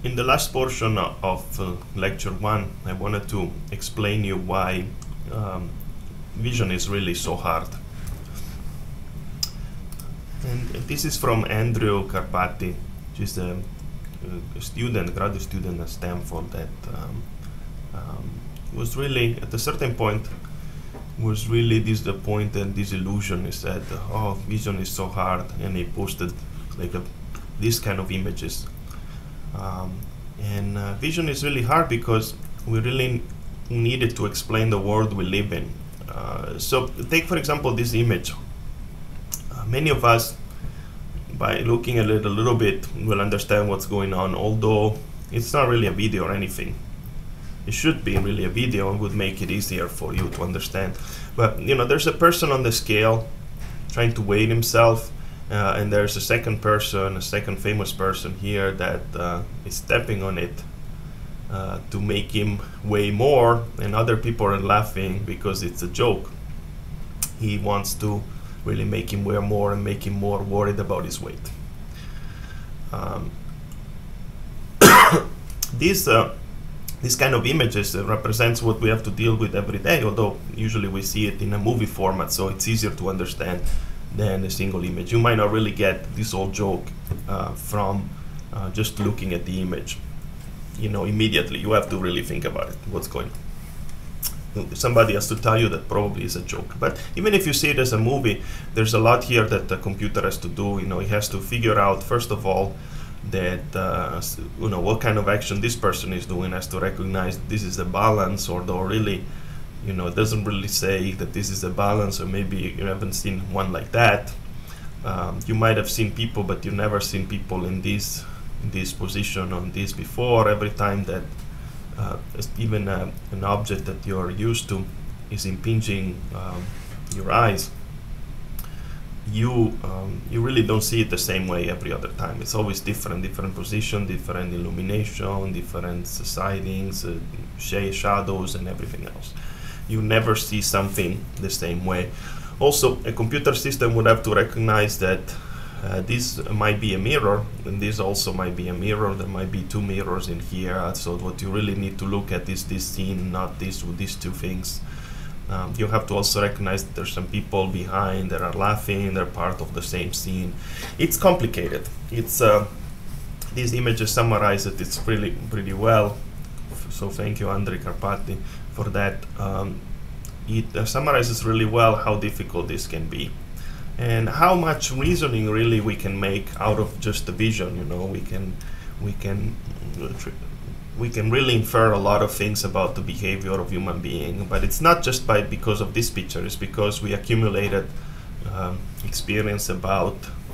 In the last portion of lecture 1, I wanted to explain you why vision is really so hard. And this is from Andrew Karpathy, which is a student, graduate student at Stanford that was really, at a certain point, was really disappointed, disillusioned. He said, oh, vision is so hard, and he posted like this kind of images. Vision is really hard because we really needed to explain the world we live in. So take, for example, this image. Many of us, by looking at it a little bit, will understand what's going on, although it's not really a video or anything. It should be really a video and would make it easier for you to understand. But you know, there's a person on the scale trying to weigh himself, and there's a second person, a second famous person here that is stepping on it to make him weigh more, and other people are laughing because it's a joke. He wants to really make him weigh more and make him more worried about his weight. This kind of images represents what we have to deal with every day, although usually we see it in a movie format, so it's easier to understand than a single image. You might not really get this whole joke from just looking at the image. You know, immediately you have to really think about it, what's going on. Somebody has to tell you that probably is a joke. But even if you see it as a movie, there's a lot here that the computer has to do. You know, it has to figure out, first of all, that you know, what kind of action this person is doing, has to recognize this is a balance, or though really, you know, it doesn't really say that this is a balance, or maybe you haven't seen one like that. You might have seen people, but you've never seen people in this position on this before. Every time that even an object that you're used to is impinging your eyes, you really don't see it the same way every other time. It's always different position, different illumination, different sidings, shadows, and everything else. You never see something the same way. Also, a computer system would have to recognize that this might be a mirror, and this also might be a mirror. There might be two mirrors in here. So what you really need to look at is this scene, not these two things. You have to also recognize that there's some people behind that are laughing. They're part of the same scene. It's complicated. It's these images summarize it. It's pretty well. So thank you, Andrei Karpathy, for that. It summarizes really well how difficult this can be, and how much reasoning really we can make out of just the vision. You know, we can really infer a lot of things about the behavior of human being. But it's not just because of this picture. It's because we accumulated experience about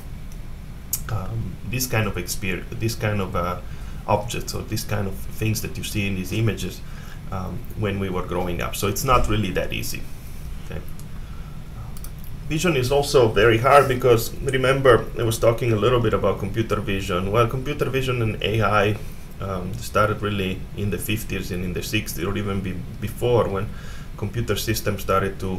this kind of experience, this kind of objects, or this kind of things that you see in these images when we were growing up. So it's not really that easy. Okay. Vision is also very hard because, remember, I was talking a little bit about computer vision. Well, computer vision and AI started really in the 50s and in the 60s, or even before, when computer systems started to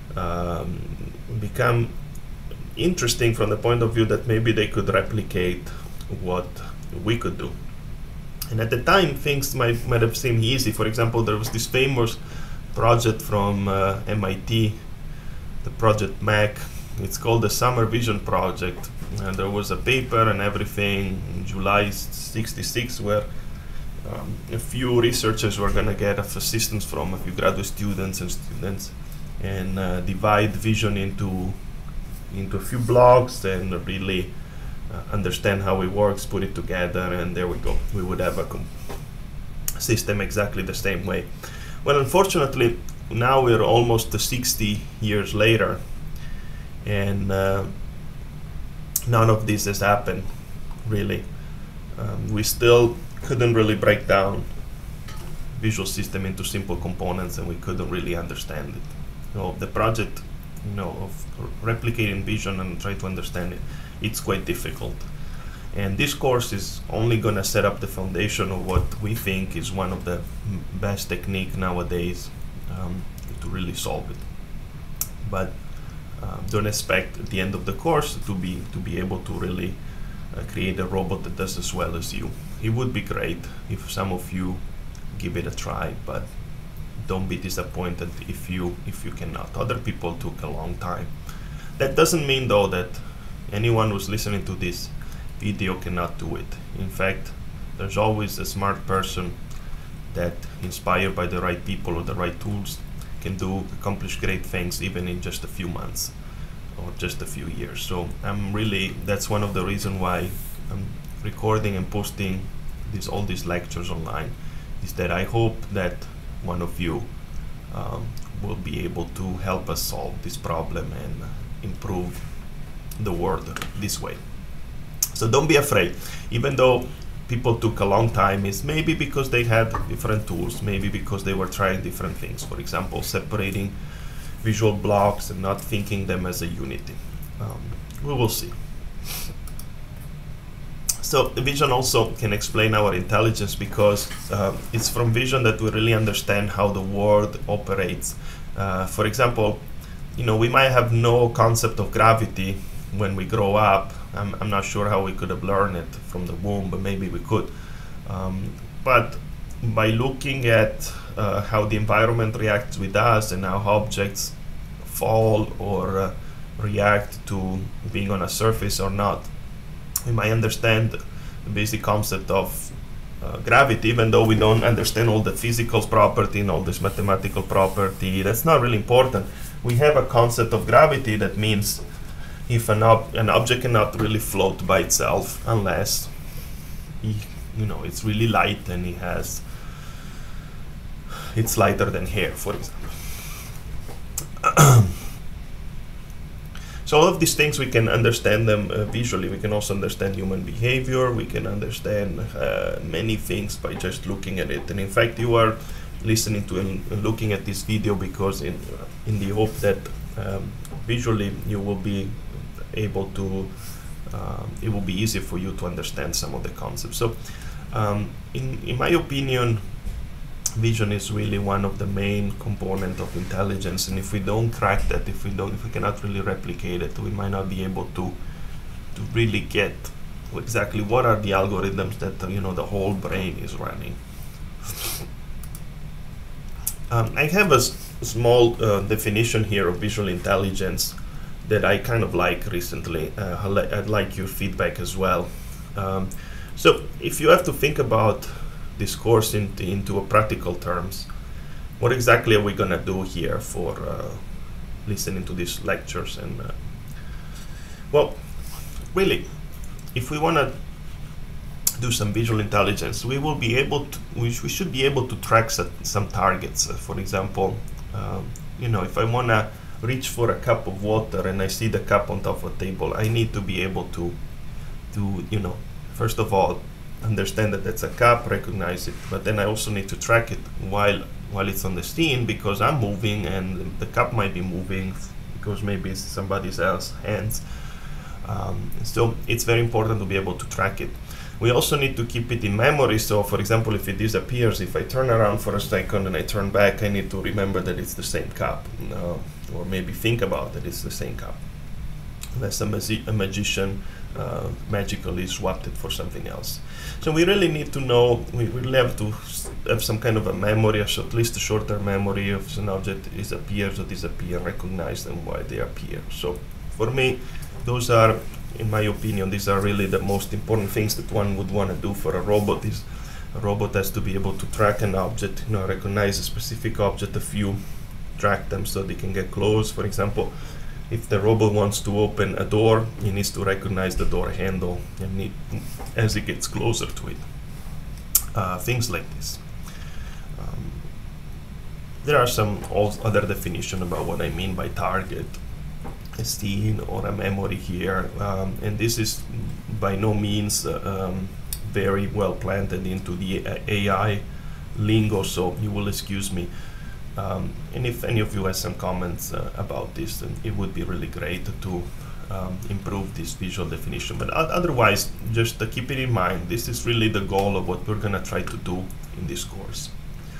become interesting from the point of view that maybe they could replicate what we could do. And at the time, things might have seemed easy. For example, there was this famous project from MIT, the Project Mac. It's called the Summer Vision Project. And there was a paper and everything in July '66 where a few researchers were going to get assistance from a few graduate students and divide vision into a few blocks and really understand how it works, put it together, and there we go. We would have a system exactly the same way. Well, unfortunately, now we're almost 60 years later, and none of this has happened, really. We still couldn't really break down visual system into simple components, and we couldn't really understand it. So the project, you know, of replicating vision and try to understand it, it's quite difficult. And this course is only going to set up the foundation of what we think is one of the best technique nowadays to really solve it. But don't expect at the end of the course to be able to really create a robot that does as well as you. it would be great if some of you give it a try, but don't be disappointed if you cannot. Other people took a long time. That doesn't mean though that anyone who's listening to this video cannot do it. In fact, there's always a smart person that, inspired by the right people or the right tools, can accomplish great things even in just a few months or just a few years. So that's one of the reasons why I'm recording and posting all these lectures online, is that I hope that one of you will be able to help us solve this problem and improve the world this way. So don't be afraid, even though people took a long time. It's maybe because they had different tools, maybe because they were trying different things. For example, separating visual blocks and not thinking them as a unity. We will see. So vision also can explain our intelligence, because it's from vision that we really understand how the world operates. For example, we might have no concept of gravity when we grow up. I'm not sure how we could have learned it from the womb, but maybe we could. But by looking at how the environment reacts with us and how objects fall or react to being on a surface or not, we might understand the basic concept of gravity, even though we don't understand all the physical property and all this mathematical property. That's not really important. We have a concept of gravity that means if an object cannot really float by itself unless it's really light and it's lighter than air, for example. So all of these things, we can understand them visually. We can also understand human behavior. We can understand many things by just looking at it. And in fact, you are listening to and looking at this video because in the hope that visually you will be able to, it will be easier for you to understand some of the concepts. So in my opinion, vision is really one of the main components of intelligence, and if we don't crack that, if we cannot really replicate it, we might not be able to really get exactly what are the algorithms that the whole brain is running. I have a small definition here of visual intelligence that I kind of like recently. I'd like your feedback as well. So if you have to think about this course into a practical terms, what exactly are we gonna do here for listening to these lectures? And well, really, if we wanna do some visual intelligence, we will be able to. We should be able to track some targets. For example, if I wanna reach for a cup of water and I see the cup on top of a table, I need to be able to first of all, understand that that's a cup, recognize it, but then I also need to track it while it's on the scene, because I'm moving and the cup might be moving because maybe it's somebody else's hands. So it's very important to be able to track it. We also need to keep it in memory. So for example, if it disappears, if I turn around for a second and I turn back, I need to remember that it's the same cup, or maybe think about that it's the same cup, unless a magician magically swapped it for something else. So we really need to know, we really have to have some kind of a memory, at least a short-term memory of an object appears or disappears, recognize them why they appear. So for me, those are, in my opinion, these are really the most important things that one would want to do for a robot. A robot has to be able to track an object, recognize a specific object, a few, track them so they can get close. For example, if the robot wants to open a door, he needs to recognize the door handle and as it gets closer to it. Things like this. There are some other definitions about what I mean by target, a scene or a memory here, and this is by no means very well planted into the AI lingo, so you will excuse me. And if any of you has some comments about this, then it would be really great to improve this visual definition. But otherwise, just keep it in mind, this is really the goal of what we're going to try to do in this course.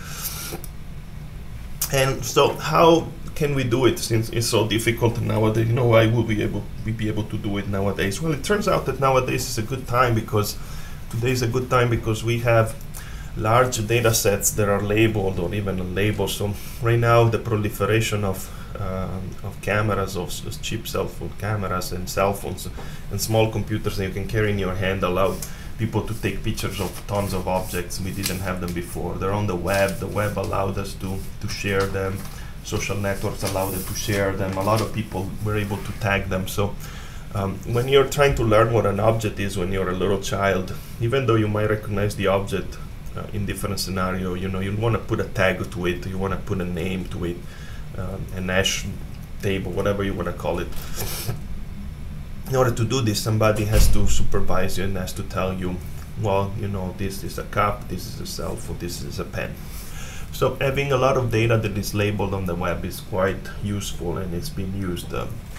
And so how can we do it, since it's so difficult nowadays? Why would we be able to do it nowadays? Well, it turns out that nowadays is a good time because today is a good time because we have large data sets that are labeled or even unlabeled. So right now the proliferation of cameras, of cheap cell phone cameras and cell phones and small computers that you can carry in your hand allow people to take pictures of tons of objects. We didn't have them before. They're on the web. The web allowed us to share them. Social networks allowed us to share them. A lot of people were able to tag them. So when you're trying to learn what an object is when you're a little child, even though you might recognize the object in different scenario, you want to put a tag to it. You want to put a name to it, a hash table, whatever you want to call it. In order to do this, somebody has to supervise you and has to tell you, well, this is a cup, this is a cell phone, this is a pen. So having a lot of data that is labeled on the web is quite useful, and it's been used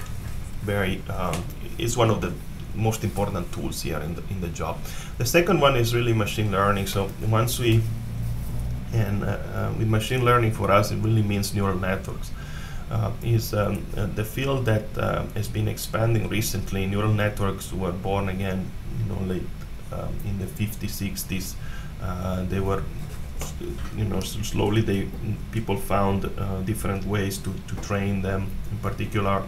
is one of the most important tools here in the job. The second one is really machine learning. So with machine learning for us, it really means neural networks. Is the field that has been expanding recently. Neural networks were born again, late in the 50s, 60s. They were, slowly people found different ways to train them. In particular,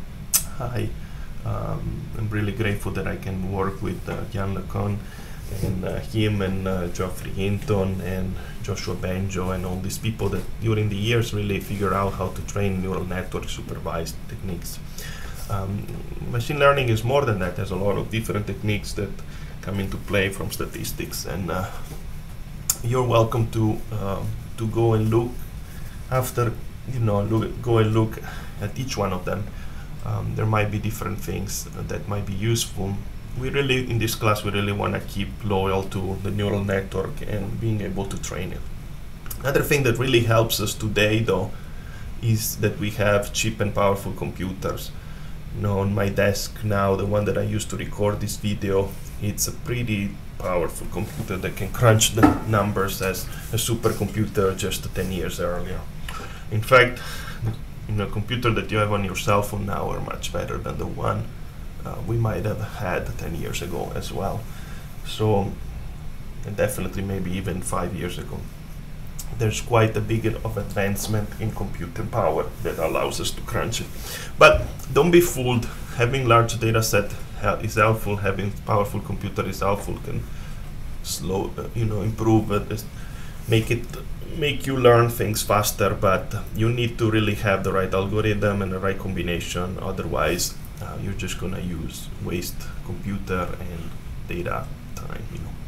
I'm really grateful that I can work with Yann LeCun and him and Geoffrey Hinton and Joshua Bengio and all these people that during the years really figure out how to train neural network supervised techniques. Machine learning is more than that. There's a lot of different techniques that come into play from statistics, and you're welcome to go and look after, go and look at each one of them. There might be different things that might be useful. In this class, we really want to keep loyal to the neural network and being able to train it. Another thing that really helps us today, though, is that we have cheap and powerful computers. On my desk now, the one that I used to record this video, it's a pretty powerful computer that can crunch the numbers as a supercomputer just 10 years earlier. In fact, a computer that you have on your cell phone now are much better than the one we might have had 10 years ago as well. So, and definitely maybe even 5 years ago. There's quite a big of advancement in computer power that allows us to crunch it. But don't be fooled. Having large data set is helpful. Having powerful computer is helpful. Can improve it, make you learn things faster. But you need to really have the right algorithm and the right combination. Otherwise, you're just gonna waste computer and data time.